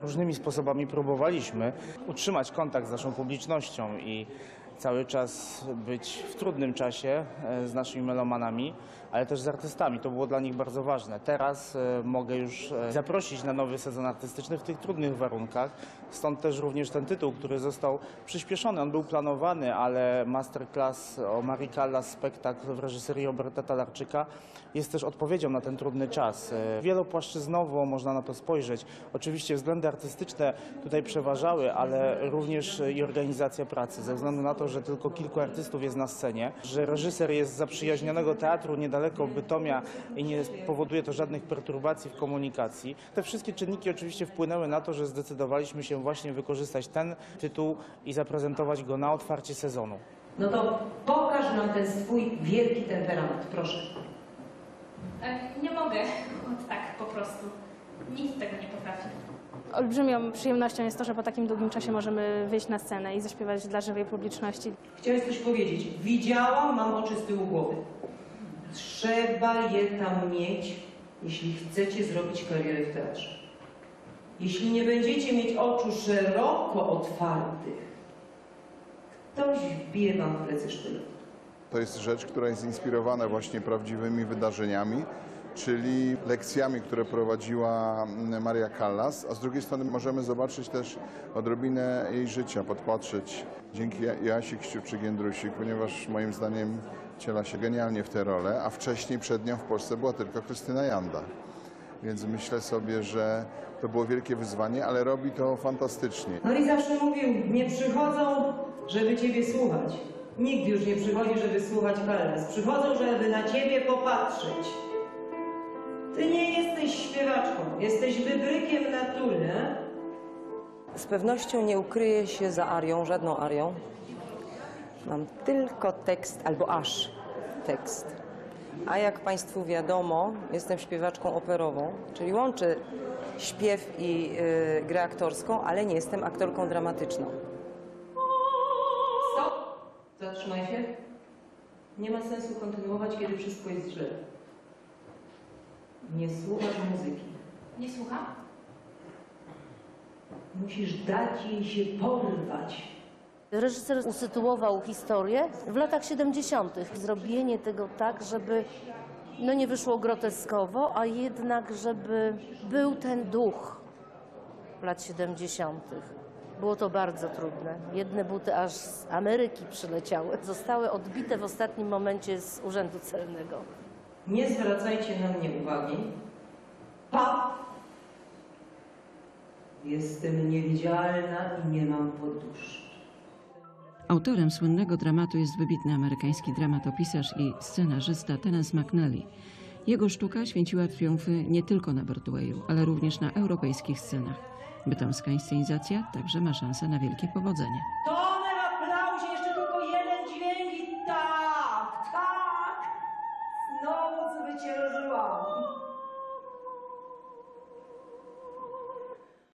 Różnymi sposobami próbowaliśmy utrzymać kontakt z naszą publicznością i cały czas być w trudnym czasie z naszymi melomanami, ale też z artystami. To było dla nich bardzo ważne. Teraz mogę już zaprosić na nowy sezon artystyczny w tych trudnych warunkach. Stąd też również ten tytuł, który został przyspieszony. On był planowany, ale masterclass o Marii Callas, spektakl w reżyserii Roberta Talarczyka jest też odpowiedzią na ten trudny czas. Wielopłaszczyznowo można na to spojrzeć. Oczywiście względy artystyczne tutaj przeważały, ale również i organizacja pracy. Ze względu na to, że tylko kilku artystów jest na scenie, że reżyser jest z zaprzyjaźnionego teatru niedaleko Bytomia i nie powoduje to żadnych perturbacji w komunikacji. Te wszystkie czynniki oczywiście wpłynęły na to, że zdecydowaliśmy się właśnie wykorzystać ten tytuł i zaprezentować go na otwarcie sezonu. No to pokaż nam ten swój wielki temperament, proszę. Nie mogę, tak po prostu. Nikt tego nie potrafi. Olbrzymią przyjemnością jest to, że po takim długim czasie możemy wyjść na scenę i zaśpiewać dla żywej publiczności. Chciałeś coś powiedzieć. Widziałam, mam oczy z tyłu głowy. Trzeba je tam mieć, jeśli chcecie zrobić karierę w teatrze. Jeśli nie będziecie mieć oczu szeroko otwartych, ktoś wbije wam w plecy sztylet. To jest rzecz, która jest inspirowana właśnie prawdziwymi wydarzeniami, czyli lekcjami, które prowadziła Maria Callas, a z drugiej strony możemy zobaczyć też odrobinę jej życia, podpatrzeć dzięki Joasi Kściuczyk-Jędrusik, ponieważ moim zdaniem wciela się genialnie w tę rolę, a wcześniej przed nią w Polsce była tylko Krystyna Janda. Więc myślę sobie, że to było wielkie wyzwanie, ale robi to fantastycznie. No i zawsze mówił, nie przychodzą, żeby ciebie słuchać. Nikt już nie przychodzi, żeby słuchać Callas. Przychodzą, żeby na ciebie popatrzeć. Ty nie jesteś śpiewaczką, jesteś wybrykiem natury. Z pewnością nie ukryję się za arią, żadną arią. Mam tylko tekst, albo aż tekst. A jak Państwu wiadomo, jestem śpiewaczką operową, czyli łączę śpiew i grę aktorską, ale nie jestem aktorką dramatyczną. Stop! Zatrzymaj się. Nie ma sensu kontynuować, kiedy wszystko jest źle. Nie słuchasz muzyki. Nie słucham? Musisz dać jej się porwać. Reżyser usytuował historię w latach 70. Zrobienie tego tak, żeby no nie wyszło groteskowo, a jednak żeby był ten duch lat 70. Było to bardzo trudne. Jedne buty aż z Ameryki przyleciały. Zostały odbite w ostatnim momencie z Urzędu Celnego. Nie zwracajcie na mnie uwagi. Pa! Jestem niewidzialna i nie mam poduszki. Autorem słynnego dramatu jest wybitny amerykański dramatopisarz i scenarzysta Terence McNally. Jego sztuka święciła triumfy nie tylko na Broadwayu, ale również na europejskich scenach. Bytomska inscenizacja także ma szansę na wielkie powodzenie.